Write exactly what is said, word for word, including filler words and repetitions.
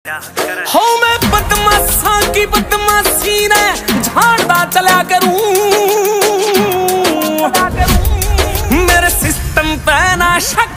हो मैं बदमाशा की बदमाशी ने झाड़दा चला करूं, मेरे सिस्टम पे ना शक।